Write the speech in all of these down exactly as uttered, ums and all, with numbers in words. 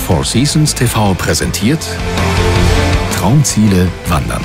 Four Seasons T V präsentiert Traumziele wandern.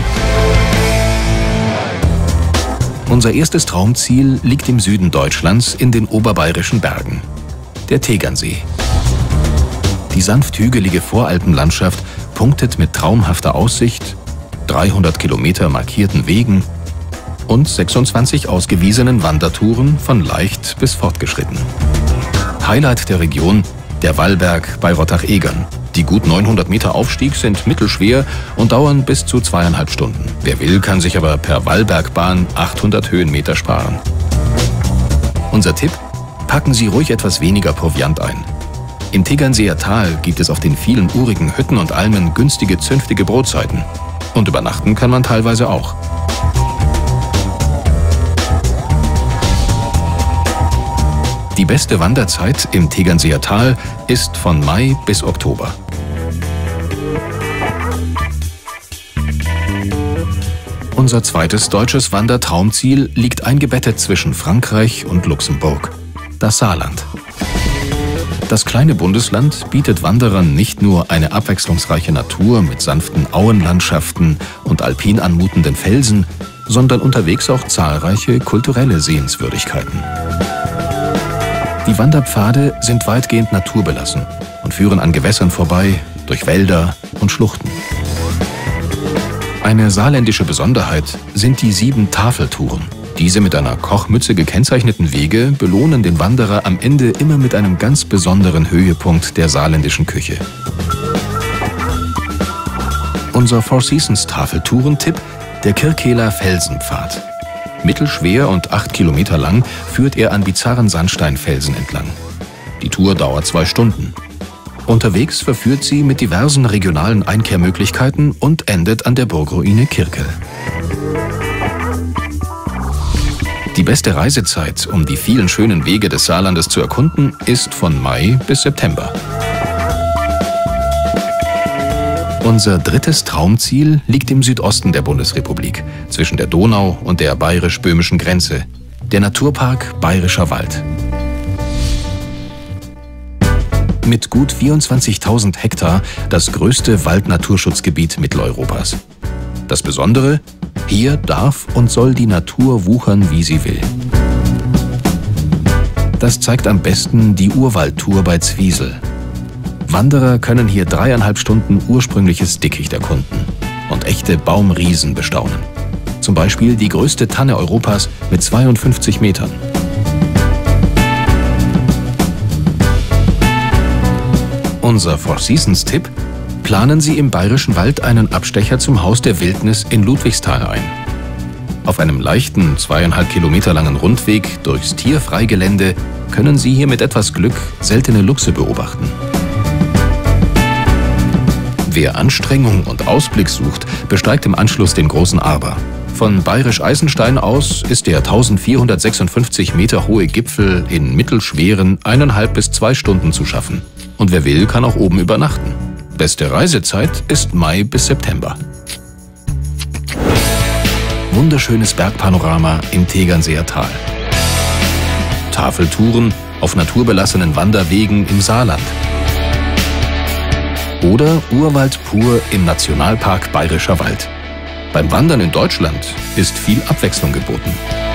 Unser erstes Traumziel liegt im Süden Deutschlands in den oberbayerischen Bergen, der Tegernsee. Die sanft hügelige Voralpenlandschaft punktet mit traumhafter Aussicht, dreihundert Kilometer markierten Wegen und sechsundzwanzig ausgewiesenen Wandertouren von leicht bis fortgeschritten. Highlight der Region der Wallberg bei Rottach-Egern. Die gut neunhundert Meter Aufstieg sind mittelschwer und dauern bis zu zweieinhalb Stunden. Wer will, kann sich aber per Wallbergbahn achthundert Höhenmeter sparen. Unser Tipp: Packen Sie ruhig etwas weniger Proviant ein. Im Tegernseer Tal gibt es auf den vielen urigen Hütten und Almen günstige zünftige Brotzeiten. Und übernachten kann man teilweise auch. Die beste Wanderzeit im Tegernseer Tal ist von Mai bis Oktober. Unser zweites deutsches Wandertraumziel liegt eingebettet zwischen Frankreich und Luxemburg, das Saarland. Das kleine Bundesland bietet Wanderern nicht nur eine abwechslungsreiche Natur mit sanften Auenlandschaften und alpin anmutenden Felsen, sondern unterwegs auch zahlreiche kulturelle Sehenswürdigkeiten. Die Wanderpfade sind weitgehend naturbelassen und führen an Gewässern vorbei, durch Wälder und Schluchten. Eine saarländische Besonderheit sind die sieben Tafeltouren. Diese mit einer Kochmütze gekennzeichneten Wege belohnen den Wanderer am Ende immer mit einem ganz besonderen Höhepunkt der saarländischen Küche. Unser Four Seasons Tafeltouren-Tipp: der Kirkeler Felsenpfad. Mittelschwer und acht Kilometer lang führt er an bizarren Sandsteinfelsen entlang. Die Tour dauert zwei Stunden. Unterwegs verführt sie mit diversen regionalen Einkehrmöglichkeiten und endet an der Burgruine Kirkel. Die beste Reisezeit, um die vielen schönen Wege des Saarlandes zu erkunden, ist von Mai bis September. Unser drittes Traumziel liegt im Südosten der Bundesrepublik, zwischen der Donau und der bayerisch-böhmischen Grenze, der Naturpark Bayerischer Wald. Mit gut vierundzwanzigtausend Hektar das größte Waldnaturschutzgebiet Mitteleuropas. Das Besondere: hier darf und soll die Natur wuchern, wie sie will. Das zeigt am besten die Urwaldtour bei Zwiesel. Wanderer können hier dreieinhalb Stunden ursprüngliches Dickicht erkunden und echte Baumriesen bestaunen. Zum Beispiel die größte Tanne Europas mit zweiundfünfzig Metern. Unser Four Seasons Tipp: Planen Sie im Bayerischen Wald einen Abstecher zum Haus der Wildnis in Ludwigsthal ein. Auf einem leichten, zweieinhalb Kilometer langen Rundweg durchs Tierfreigelände können Sie hier mit etwas Glück seltene Luchse beobachten. Wer Anstrengung und Ausblick sucht, besteigt im Anschluss den großen Arber. Von Bayerisch Eisenstein aus ist der eintausendvierhundertsechsundfünfzig Meter hohe Gipfel in mittelschweren eineinhalb bis zwei Stunden zu schaffen. Und wer will, kann auch oben übernachten. Beste Reisezeit ist Mai bis September. Wunderschönes Bergpanorama im Tegernseer Tal. Tafeltouren auf naturbelassenen Wanderwegen im Saarland. Oder Urwald pur im Nationalpark Bayerischer Wald. Beim Wandern in Deutschland ist viel Abwechslung geboten.